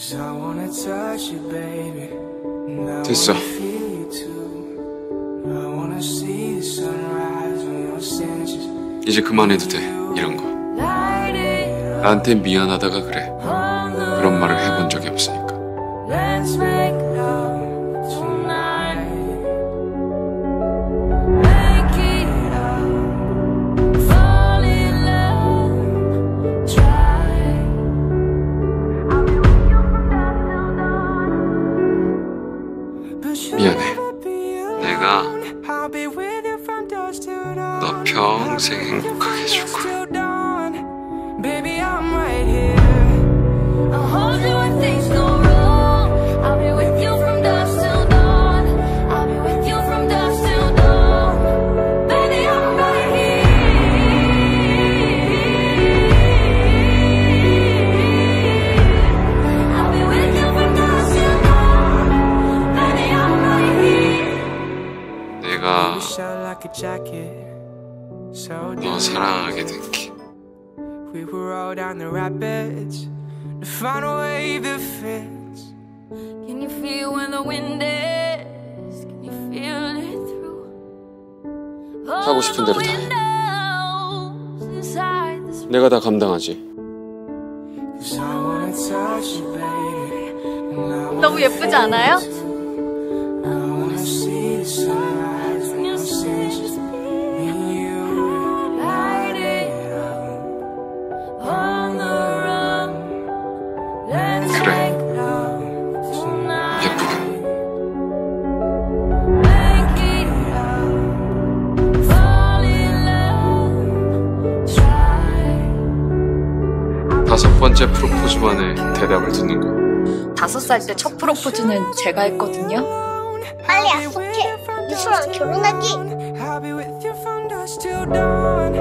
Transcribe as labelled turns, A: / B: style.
A: 됐어. 이제 그만해도 돼, 이런 거. 나한테 미안하다가 그래. 그런 말을 해본 적이 없으니까. 미안해. 내가 너 평생 행복하게 해줄 거야. 내가 너 사랑하게 될게.
B: We will roll down the rapids to find a wave that fits. Can you feel when the wind is? Can you feel it through?
A: 하고 싶은 대로 다 해. 내가 다 감당하지.
C: 너무 예쁘지 않아요?
A: 그래. 예쁘게. 다섯 번째 프로포즈만에 대답을 듣는 거.
C: 5살 때 첫 프로포즈는 제가 했거든요.
D: 빨리 약속해. 유수랑 결혼하기.